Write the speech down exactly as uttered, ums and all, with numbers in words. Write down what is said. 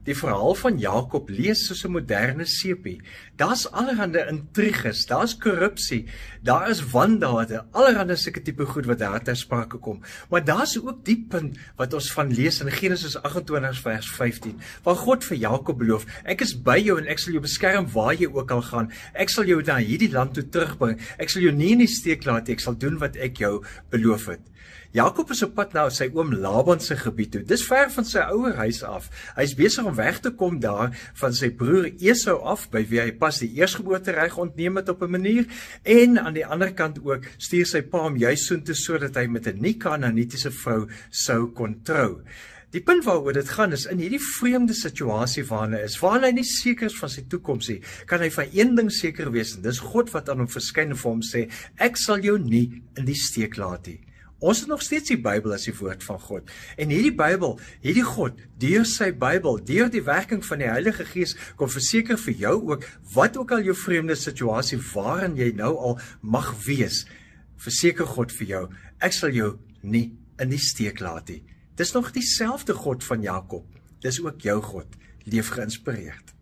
die verhaal van Jakob lees soos 'n moderne sepie. Daar's allerhande intriges, daar's korrupsie, daar is wandade, allerhande sulke tipe goed wat daar ter sprake kom. Maar daar's ook die punt wat ons van lees in Genesis agt-en-twintig vers vyftien, waar God vir Jakob beloof, ek is by jou en ek sal jou beskerm waar jy ook al gaan. Ek sal jou na hierdie land toe terugbring. Ek sal jou nie in die steek laat nie, ek sal doen wat ek jou beloof het. Jakob is op pad na sy oom Laban se gebied toe. Dis ver van sy ouer huis af. Hy is besig om weg te kom daar van sy broer Esau af, by wie hy pas die eersgeboortereg ontneem het op 'n manier, en aan die ander kant ook stuur sy pa hom juis soontoe sodat hy met 'n nie-Kanaanitiese vrou sou kon trou. Die punt waaroor dit gaan is, in hierdie vreemde situasie waarin hy is, waarin hy nie seker is van sy toekoms nie, kan hy van een ding seker wees, en dis God wat aan hom verskyn en vir hom sê, ek sal jou nie in die steek laat nie. Ons het nog steeds die Bybel as die woord van God. En hierdie Bybel, hierdie God, deur sy Bybel, deur die werking van die Heilige Gees, kom verseker vir jou ook, wat ook al jou vreemde situasie waarin jy nou al mag wees, verseker God vir jou, ek sal jou nie in die steek laat nie. Dis nog dieselfde God van Jakob, dis ook jou God, leef geïnspireerd.